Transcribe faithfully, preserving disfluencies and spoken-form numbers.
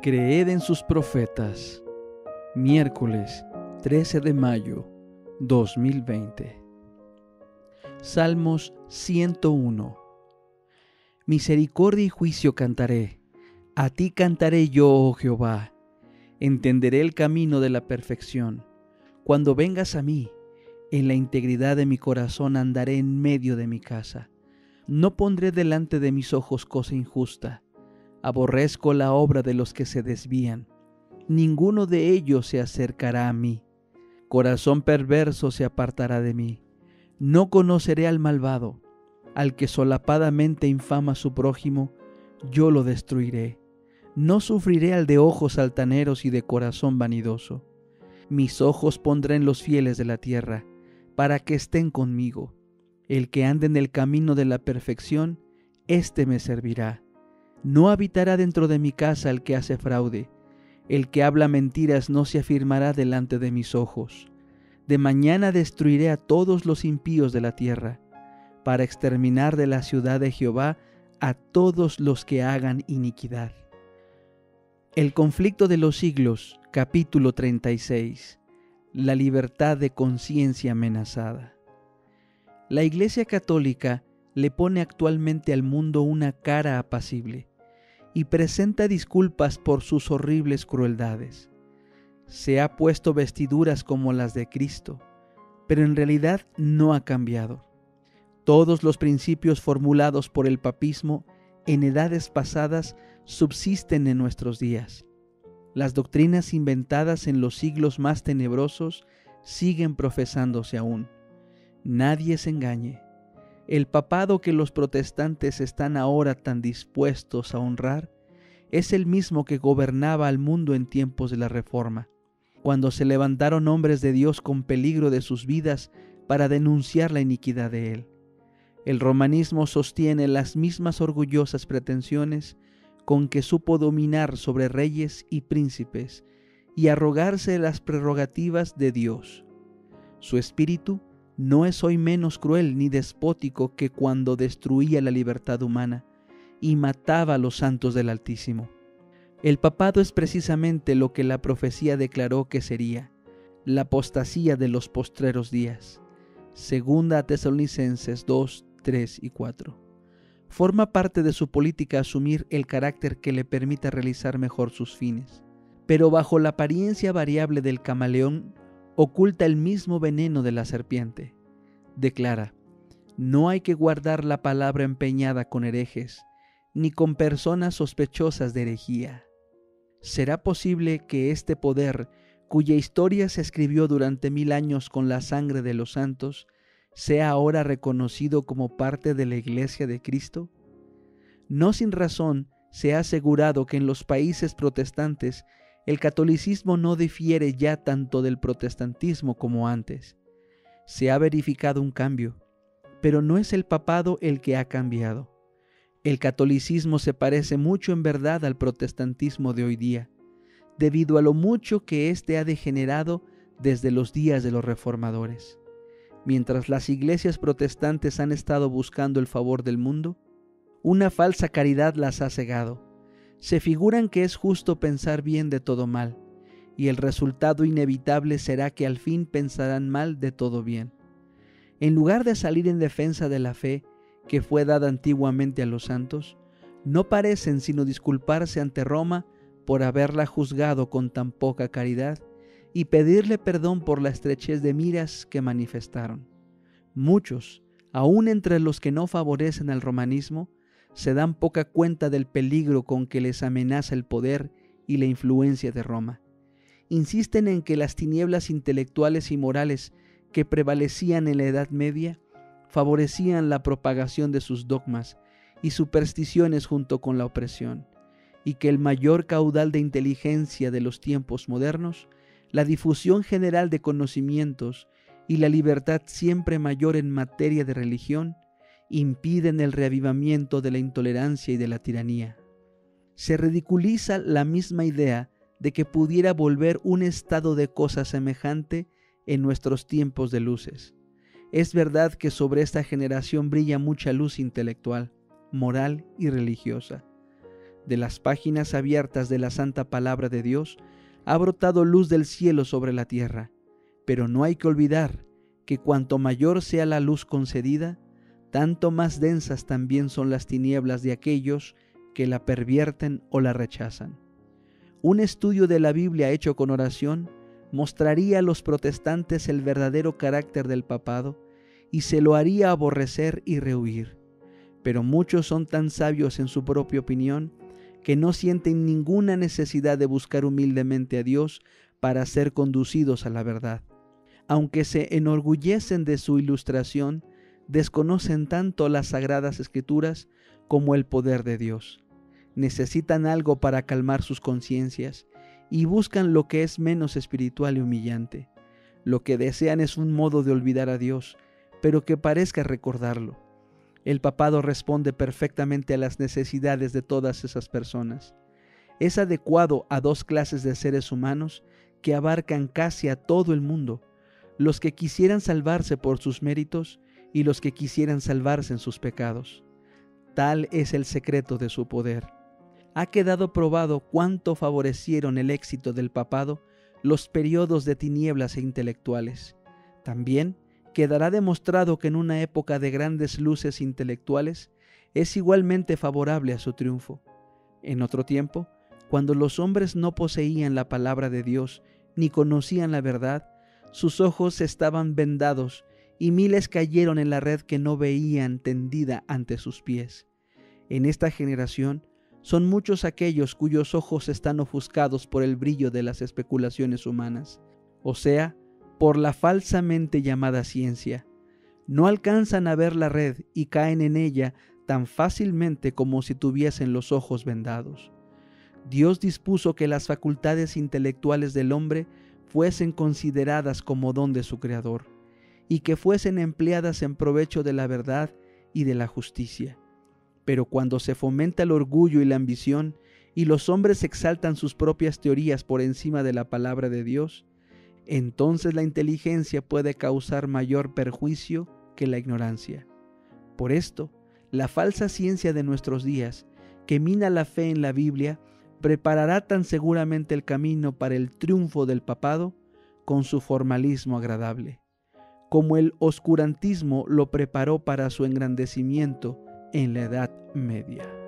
Creed en sus profetas. Miércoles trece de mayo dos mil veinte. Salmos ciento uno. Misericordia y juicio cantaré, a ti cantaré yo, oh Jehová. Entenderé el camino de la perfección. Cuando vengas a mí, en la integridad de mi corazón andaré en medio de mi casa. No pondré delante de mis ojos cosa injusta. Aborrezco la obra de los que se desvían. Ninguno de ellos se acercará a mí. Corazón perverso se apartará de mí. No conoceré al malvado. Al que solapadamente infama a su prójimo, yo lo destruiré. No sufriré al de ojos altaneros y de corazón vanidoso. Mis ojos pondré en los fieles de la tierra, para que estén conmigo. El que ande en el camino de la perfección, éste me servirá. No habitará dentro de mi casa el que hace fraude. El que habla mentiras no se afirmará delante de mis ojos. De mañana destruiré a todos los impíos de la tierra, para exterminar de la ciudad de Jehová a todos los que hagan iniquidad. El conflicto de los siglos, capítulo treinta y seis. La libertad de conciencia amenazada. La Iglesia Católica le pone actualmente al mundo una cara apacible y presenta disculpas por sus horribles crueldades. Se ha puesto vestiduras como las de Cristo, pero en realidad no ha cambiado. Todos los principios formulados por el papismo en edades pasadas subsisten en nuestros días. Las doctrinas inventadas en los siglos más tenebrosos siguen profesándose aún. Nadie se engañe. El papado que los protestantes están ahora tan dispuestos a honrar es el mismo que gobernaba al mundo en tiempos de la Reforma, cuando se levantaron hombres de Dios con peligro de sus vidas para denunciar la iniquidad de él. El romanismo sostiene las mismas orgullosas pretensiones con que supo dominar sobre reyes y príncipes y arrogarse las prerrogativas de Dios. Su espíritu no es hoy menos cruel ni despótico que cuando destruía la libertad humana y mataba a los santos del Altísimo. El papado es precisamente lo que la profecía declaró que sería: la apostasía de los postreros días. Segunda a Tesalonicenses dos, tres y cuatro. Forma parte de su política asumir el carácter que le permita realizar mejor sus fines, pero bajo la apariencia variable del camaleón oculta el mismo veneno de la serpiente. Declara: no hay que guardar la palabra empeñada con herejes, ni con personas sospechosas de herejía. ¿Será posible que este poder, cuya historia se escribió durante mil años con la sangre de los santos, sea ahora reconocido como parte de la Iglesia de Cristo? No sin razón se ha asegurado que en los países protestantes el catolicismo no difiere ya tanto del protestantismo como antes. Se ha verificado un cambio, pero no es el papado el que ha cambiado. El catolicismo se parece mucho en verdad al protestantismo de hoy día, debido a lo mucho que éste ha degenerado desde los días de los reformadores. Mientras las iglesias protestantes han estado buscando el favor del mundo, una falsa caridad las ha cegado. Se figuran que es justo pensar bien de todo mal, y el resultado inevitable será que al fin pensarán mal de todo bien. En lugar de salir en defensa de la fe que fue dada antiguamente a los santos, no parecen sino disculparse ante Roma por haberla juzgado con tan poca caridad y pedirle perdón por la estrechez de miras que manifestaron. Muchos, aun entre los que no favorecen al romanismo, se dan poca cuenta del peligro con que les amenaza el poder y la influencia de Roma. Insisten en que las tinieblas intelectuales y morales que prevalecían en la Edad Media favorecían la propagación de sus dogmas y supersticiones junto con la opresión, y que el mayor caudal de inteligencia de los tiempos modernos, la difusión general de conocimientos y la libertad siempre mayor en materia de religión impiden el reavivamiento de la intolerancia y de la tiranía. Se ridiculiza la misma idea de que pudiera volver un estado de cosas semejante en nuestros tiempos de luces. Es verdad que sobre esta generación brilla mucha luz intelectual, moral y religiosa. De las páginas abiertas de la santa palabra de Dios ha brotado luz del cielo sobre la tierra, pero no hay que olvidar que cuanto mayor sea la luz concedida, tanto más densas también son las tinieblas de aquellos que la pervierten o la rechazan. Un estudio de la Biblia hecho con oración mostraría a los protestantes el verdadero carácter del papado y se lo haría aborrecer y rehuir. Pero muchos son tan sabios en su propia opinión que no sienten ninguna necesidad de buscar humildemente a Dios para ser conducidos a la verdad. Aunque se enorgullecen de su ilustración, desconocen tanto las sagradas escrituras como el poder de Dios. Necesitan algo para calmar sus conciencias y buscan lo que es menos espiritual y humillante. Lo que desean es un modo de olvidar a Dios, pero que parezca recordarlo. El papado responde perfectamente a las necesidades de todas esas personas. Es adecuado a dos clases de seres humanos que abarcan casi a todo el mundo: los que quisieran salvarse por sus méritos y los que quisieran salvarse en sus pecados. Tal es el secreto de su poder. Ha quedado probado cuánto favorecieron el éxito del papado los periodos de tinieblas e intelectuales. También quedará demostrado que en una época de grandes luces intelectuales es igualmente favorable a su triunfo. En otro tiempo, cuando los hombres no poseían la palabra de Dios ni conocían la verdad, sus ojos estaban vendados y miles cayeron en la red que no veían tendida ante sus pies. En esta generación son muchos aquellos cuyos ojos están ofuscados por el brillo de las especulaciones humanas, o sea, por la falsamente llamada ciencia. No alcanzan a ver la red y caen en ella tan fácilmente como si tuviesen los ojos vendados. Dios dispuso que las facultades intelectuales del hombre fuesen consideradas como don de su Creador, y que fuesen empleadas en provecho de la verdad y de la justicia. Pero cuando se fomenta el orgullo y la ambición, y los hombres exaltan sus propias teorías por encima de la palabra de Dios, entonces la inteligencia puede causar mayor perjuicio que la ignorancia. Por esto, la falsa ciencia de nuestros días, que mina la fe en la Biblia, preparará tan seguramente el camino para el triunfo del papado con su formalismo agradable, como el oscurantismo lo preparó para su engrandecimiento en la Edad Media.